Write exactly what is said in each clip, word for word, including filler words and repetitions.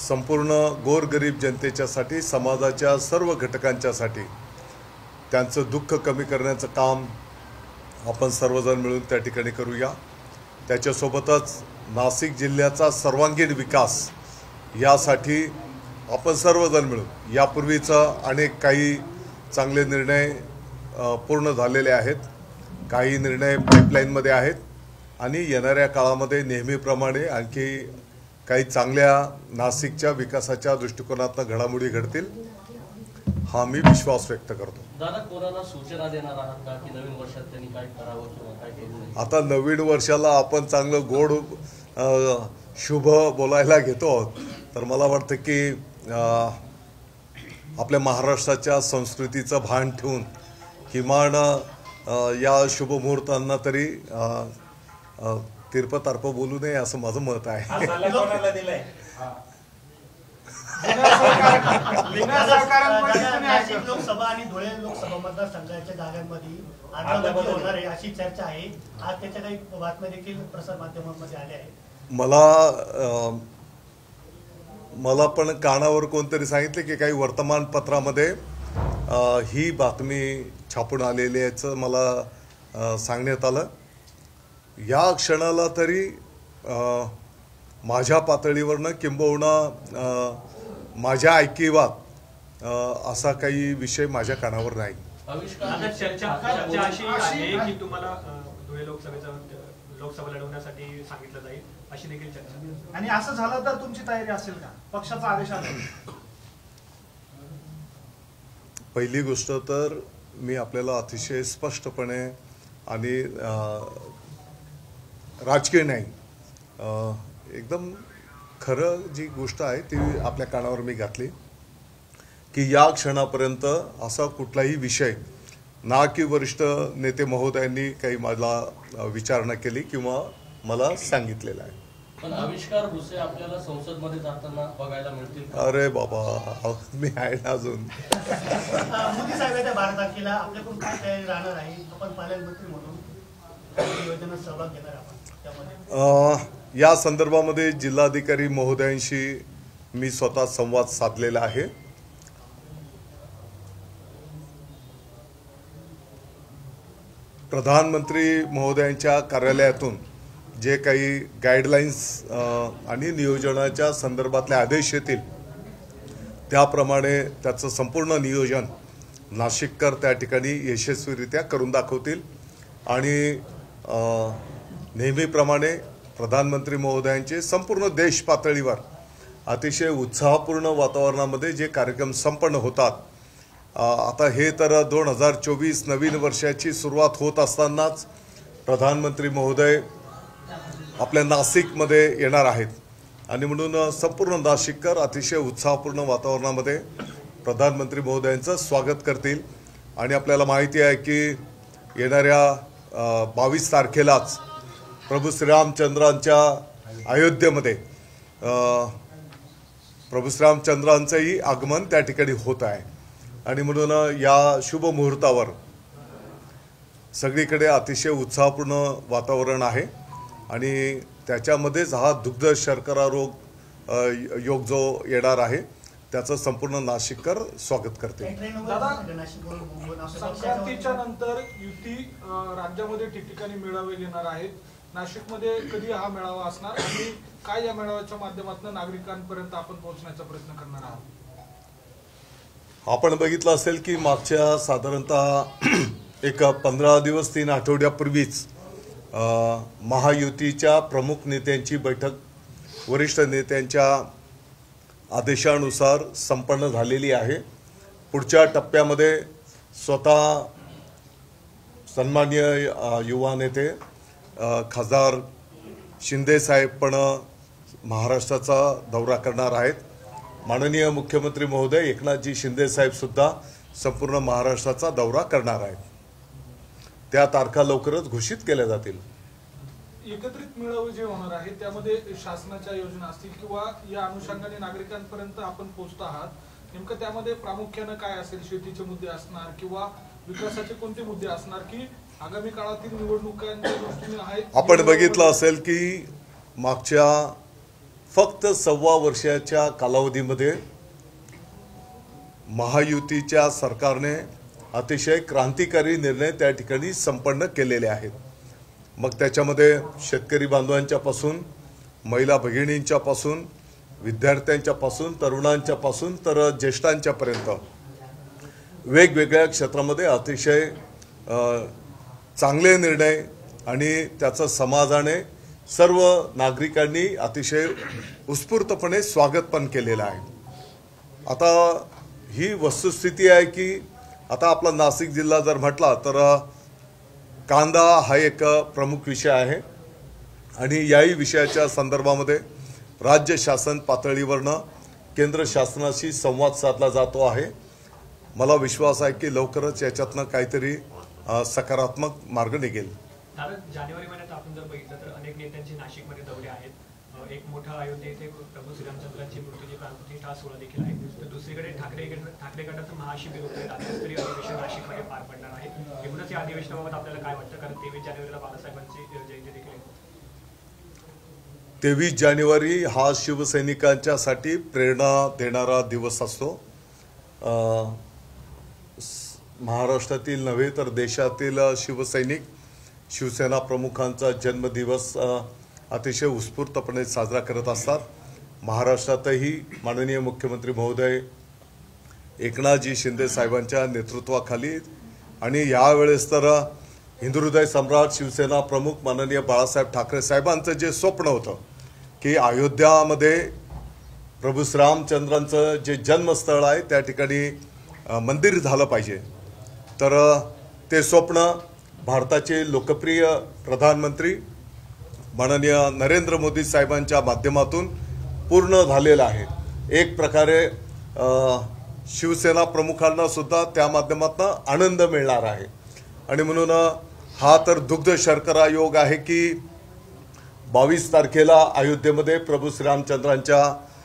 संपूर्ण गोरगरीब जनतेच्यासाठी, समाजाच्या सर्व घटकांच्यासाठी त्यांचं दुःख कमी करण्याचं काम आपण सर्वजण मिळून त्या ठिकाणी करूया। त्याच्यासोबतच नाशिक जिल्ह्याचा सर्वांगीण विकास यासाठी आपण सर्वजण मिळून यापूर्वीचा अनेक काही चांगले निर्णय पूर्ण झालेले आहेत, काही निर्णय पाईपलाईनमध्ये आहेत आणि येणाऱ्या काळामध्ये नेहमीप्रमाणे आणखी काही चांगल्या नाशिकच्या विकासाच्या दृष्टिकोनातून घडामोडी घडतील हा मी विश्वास व्यक्त करतो। दादा, कोणाला सूचना देणार आहात का की नवीन वर्षात त्यांनी काय करावं किंवा काय करू नये? आता नवीन वर्षाला आपण चांगलं गोड शुभ बोलायला घेतो, तर मला वाटतं की आपल्या महाराष्ट्राच्या संस्कृतीचं भान ठेवून किमान या शुभ मुहूर्तांना तरी तिरप तारप बोलू नये असं माझं मत आहे। लोकसभा आणि धुळे लोकसभा मतदारसंघाच्या जागांमध्ये आदलाबदली होणार आहे अशी चर्चा आहे। आज त्याच्या काही बातम्या देखील प्रसार माध्यमांमध्ये आल्या आहेत। मला मला पण कानावर कोणतरी सांगितले की काही वर्तमानपत्रामध्ये ही बातमी छापून आलेली याचं मला सांगण्यात आलं। या क्षणाला तरी माझ्या पातळीवरनं किंबहुना माझ्या ऐकिवात असा काही विषय माझ्या कानावर नाही। चर्चा अशी आहे की तुम्हाला धुळे लोकसभेचा लोकसभा लढवण्यासाठी सांगितलं जाईल अशी देखील चर्चा, आणि असं झालं तर तुमची तयारी असेल का? पक्षाचा आदेश आला? पहिली गोष्ट तर मी आपल्याला अतिशय स्पष्टपणे आणि राजकीय नाही एकदम खरं जी गोष्ट आहे ती आपल्या कानावर मी घातली की या क्षणापर्यंत असा कुठलाही विषय ना की वरिष्ठ नेते महोदयांनी काही मला विचारणा केली किंवा मला सांगितलेलं आहे। पण आविष्कार भुसे आपल्याला संसदमध्ये जाताना बघायला मिळतील? अरे बाबा, मी आहे ना अजून। मोदी साहेबांच्या बारा तारखेला आपल्याकडून काय तयारी राहणार आहे? आपण पालकमंत्री म्हणून योजनेत सहभाग घेणार आपण त्यामध्ये? या संदर्भामध्ये जिल्हाधिकारी महोदयांशी मी स्वतः संवाद साधलेला आहे। प्रधानमंत्री महोदयांच्या कार्यालयातून जे काही गाईडलाईन्स आणि नियोजनाच्या संदर्भातले आदेश येतील त्याप्रमाणे त्याचं संपूर्ण नियोजन नाशिककर त्या ठिकाणी यशस्वीरित्या करून दाखवतील आणि नेहमीप्रमाणे प्रधानमंत्री महोदयांचे संपूर्ण देश पातळीवर अतिशय उत्साहपूर्ण वातावरणामध्ये जे कार्यक्रम संपन्न होतात, आता हे तर दोन हजार चोवीस नवीन वर्षाची सुरुवात होत असतानाच प्रधानमंत्री महोदय आपल्या नाशिकमध्ये येणार आहेत आणि म्हणून संपूर्ण नाशिककर अतिशय उत्साहपूर्ण वातावरणामध्ये प्रधानमंत्री महोदयांचं स्वागत करतील। आणि आपल्याला माहिती आहे की येणाऱ्या बावीस तारखेलाच प्रभू श्रीरामचंद्रांच्या अयोध्येमध्ये प्रभू श्रीरामचंद्रांचंही आगमन त्या ठिकाणी होत आहे आणि म्हणून या शुभ मुहूर्तावर सगळीकडे अतिशय उत्साहपूर्ण वातावरण आहे आणि त्याच्यामध्येच हा दुग्ध शर्करा रोग योग जो येणार आहे त्याचं संपूर्ण नाशिककर स्वागत करते। संक्रांतीच्या नंतर युती राज्यामध्ये ठिकठिकाणी मेळावे घेणार आहेत, नाशिकमध्ये कधी हा मेळावा असणार आणि काय या मेळाव्याच्या माध्यमातून नागरिकांपर्यंत आपण पोहोचण्याचा प्रयत्न करणार आहोत? आपण बघितलं असेल की मागच्या साधारणतः एक पंधरा दिवस तीन आठवड्यापूर्वीच महायुतीच्या प्रमुख नेत्यांची बैठक वरिष्ठ नेत्यांच्या आदेशानुसार संपन्न झालेली आहे। पुढच्या टप्प्यामध्ये स्वतः सन्माननीय युवा नेते खासदार शिंदे साहेब पण महाराष्ट्राचा दौरा करणार आहेत। माननीय मुख्यमंत्री महोदय एकनाथजी शिंदे साहेब सुद्धा संपूर्ण महाराष्ट्राचा दौरा करणार आहेत। त्या तारखा लवकरच घोषित केल्या जातील। एकत्रित मेळावे जे होणार आहे त्यामध्ये शासनाच्या योजना असतील किंवा या अनुषंगाने नागरिकांपर्यंत आपण पोहोचत आहात, नेमकं त्यामध्ये प्रामुख्याने काय असेल? शेतीचे मुद्दे असणार किंवा विकासाचे कोणते मुद्दे असणार की आगामी काळातील निवडणुकांच्या दृष्टीने आहेत? आपण बघितलं असेल की मागच्या फक्त सव्वा वर्षाच्या कालावधीमध्ये महायुतीच्या सरकारने अतिशय क्रांतिकारी निर्णय त्या ठिकाणी संपन्न केलेले आहेत. मग त्याच्यामध्ये शेतकरी बांधवांच्यापासून, महिला भगिनींच्यापासून, विद्यार्थ्यांच्यापासून, तरुणांच्यापासून तर ज्येष्ठांच्यापर्यंत वेगवेगळ्या क्षेत्रामध्ये अतिशय चांगले निर्णय आणि त्याचं समाजाने सर्व नागरिकांनी अतिशय उत्स्फूर्तपणे स्वागत पण केलेलं आहे. आता ही वस्तुस्थिती आहे की आता आपला नाशिक जिल्हा जर म्हटला तर कांदा हा एक प्रमुख विषय आहे आणि याही विषयाच्या संदर्भामध्ये राज्य शासन पातळीवरनं केंद्र शासनाशी संवाद साधला जातो आहे. मला विश्वास आहे की लवकरच याच्यातनं काहीतरी सकारात्मक मार्ग निघेल. जानेवारी महिन्यात आपण जर बघितलं तर अनेक नेत्यांचे नाशिकमध्ये दौरे आहेत. एक मोठा अयोध्ये येथे प्रभू श्रीरामचंद्रांची मूर्तीची प्राणप्रतिष्ठा सोहळा देखील आहे. तर दुसरीकडे ठाकरे ठाकरे गटाचं महाशिबिर होतं, राज्यस्तरीय अधिवेशन नाशिकमध्ये पार पडणार आहे. एकूणच या अधिवेशनाबाबत आपल्याला काय वाटतं, कारण तेवीस जानेवारीला बाळासाहेबांची जयंती देखील आहे. तेवीस जानेवारी हा शिवसैनिकांच्यासाठी प्रेरणा देणारा दिवस असतो. महाराष्ट्रातील नव्हे तर देशातील शिवसैनिक, शिवसेना प्रमुखांचा जन्मदिवस अतिशय उत्स्फूर्तपणे साजरा करत असतात. महाराष्ट्रातही माननीय मुख्यमंत्री महोदय एकनाथजी शिंदे साहेबांच्या नेतृत्वाखाली आणि यावेळेस तर हिंदुहृदय सम्राट शिवसेना प्रमुख माननीय बाळासाहेब ठाकरे साहेबांचं जे स्वप्न होतं की अयोध्यामध्ये प्रभू श्रीरामचंद्रांचं जे जन्मस्थळ आहे त्या ठिकाणी मंदिर झालं पाहिजे, तर ते स्वप्न भारताचे लोकप्रिय प्रधानमंत्री माननीय नरेंद्र मोदी साहेबांच्या माध्यमातून पूर्ण झालेलं आहे. एक प्रकारे शिवसेना प्रमुखांना सुद्धा त्या माध्यमातून आनंद मिळणार आहे आणि म्हणून हा तर दुग्ध शर्करा योग आहे की बावीस तारखेला अयोध्येमध्ये प्रभू श्रीरामचंद्रांच्या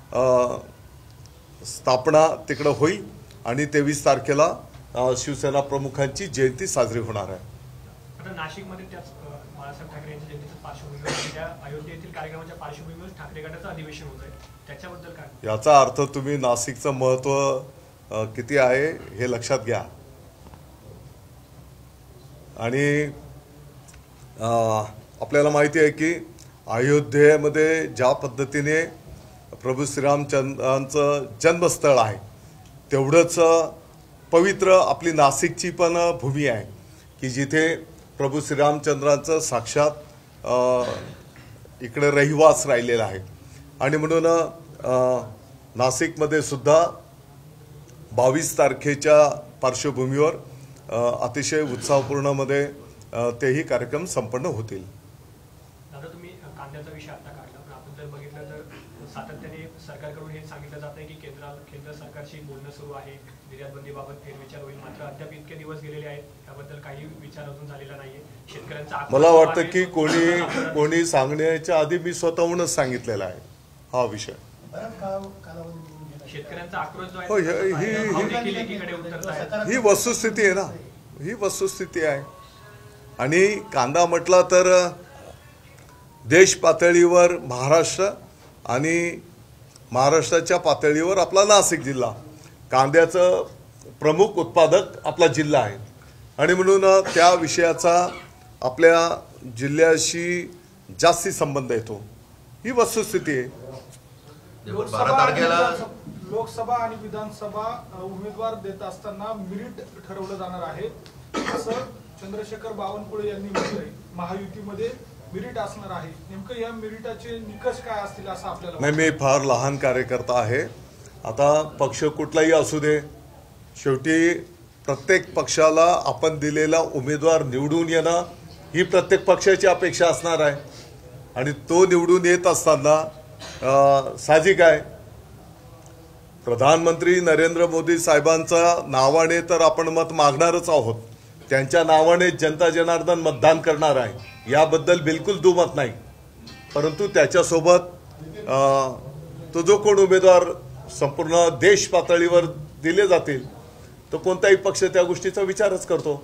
स्थापना तिकडं होईल आणि तेवीस तारखेला शिवसेना प्रमुखांची जयंती साजरी होणार आहे. आता नाशिकमध्ये त्याच बाळासाहेब ठाकरे यांच्या जयंतीच्या पार्श्वभूमीवर त्या अयोध्ये येथील कार्यक्रमाच्या पार्श्वभूमीवर ठाकरे गटाचं अधिवेशन होत आहे, त्याच्याबद्दल काय? याचा अर्थ तुम्ही नाशिकचं महत्त्व किती आहे हे लक्षात घ्या. आणि आपल्याला माहिती आहे की अयोध्येमध्ये ज्या पद्धतीने प्रभू श्रीरामचंद्रांचं जन्मस्थळ आहे तेवढंच पवित्र आपली नाशिकची पण भूमी आहे की जिथे प्रभू श्रीरामचंद्रांचं साक्षात इकडे रहिवास राहिलेला आहे. आणि म्हणून नाशिकमध्ये सुद्धा बावीस तारखेच्या पार्श्वभूमीवर अतिशय उत्साहपूर्णमध्ये तेही कार्यक्रम संपन्न होतील. दादा, तुम्ही कांद्याचा विषय आता काढला, पण आपण जर बघितलं तर सातत्याने सरकारकडून हे सांगितलं जात आहे की केंद्र केंद्र सरकारशी बोलणं सुरू आहे, निर्यातबंदीबाबत फेरविचार होईल, मात्र अद्याप इतके दिवस गेलेले आहेत त्याबद्दल काही विचार अजून झालेला नाहीये. शेतकऱ्यांचा मला वाटतं की कोणी कोणी सांगण्याच्या आधी मी स्वतःहूनच सांगितलेला आहे हा विषय. शेतकऱ्यांचा आक्रोश जो हो, आहे ही वस्तुस्थिती आहे ना, ही वस्तुस्थिती आहे. आणि कांदा म्हटला तर देश पातळीवर महाराष्ट्र आणि महाराष्ट्राच्या पातळीवर आपला नाशिक जिल्हा कांद्याचं प्रमुख उत्पादक आपला जिल्हा आहे आणि म्हणून त्या विषयाचा आपल्या जिल्ह्याशी जास्ती संबंध येतो. ही वस्तुस्थिती आहे. लोकसभा आणि विधानसभा उमेदवार देत असताना मेरिट ठरवलं जाणार आहे असं चंद्रशेखर बावनकुळे यांनी म्हटलंय. महायुतीमध्ये मेरिट असणार आहे, नेमकं या मेरिटाचे निकष काय असतील असं आपल्याला? नाही, मी फार लहान कार्यकर्ता आहे. आता पक्ष कुठलाही असू दे, शेवटी प्रत्येक पक्षाला आपण दिलेला उमेदवार निवडून येणं ही प्रत्येक पक्षाची अपेक्षा असणार आहे आणि तो निवडून येत असताना साहजिक आहे प्रधानमंत्री नरेंद्र मोदी साहेबांच्या नावाने तर आपण मत मागणारच आहोत, त्यांच्या नावाने जनता जनार्दन मतदान करणार आहे, याबद्दल बिलकुल दुमत नाही. परंतु त्याच्यासोबत तो जो कोण उमेदवार संपूर्ण देश पातळीवर दिले जातील तो कोणताही पक्ष त्या गोष्टीचा विचारच करतो.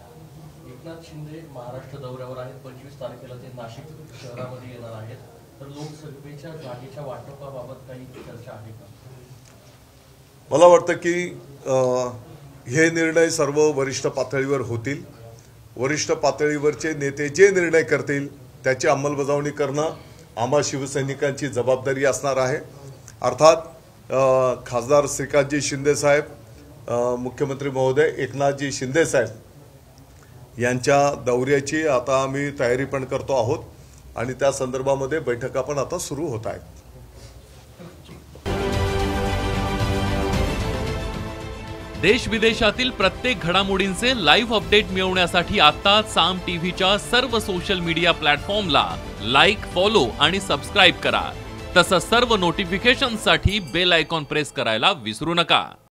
एकनाथ शिंदे महाराष्ट्र दौऱ्यावर आहेत, पंचवीस तारखेला ते नाशिक शहरामध्ये येणार आहेत, तर लोकसभेच्या जागेच्या वाटपाबाबत काही चर्चा आहे का? मला वाटतं की अ, हे निर्णय सर्व वरिष्ठ पातळीवर होतील. वरिष्ठ पातळीवरचे नेते जे निर्णय करतील त्याची अंमलबजावणी करणं आम्हा शिवसैनिकांची जबाबदारी असणार आहे. अर्थात अ, खासदार श्रीकांतजी शिंदे साहेब, अ, मुख्यमंत्री महोदय एकनाथजी शिंदे साहेब यांच्या दौऱ्याची आता आम्ही तयारी पण करतो आहोत आणि त्या संदर्भामध्ये बैठका पण आता सुरू होत आहेत. देश विदेशातील प्रत्येक घडामोडींचे लाईव्ह अपडेट मिळवण्यासाठी आता साम टीव्हीच्या सर्व सोशल मीडिया प्लॅटफॉर्मला लाईक, फॉलो आणि सबस्क्राईब करा. तसंच सर्व नोटिफिकेशनसाठी बेल आयकॉन प्रेस करायला विसरू नका.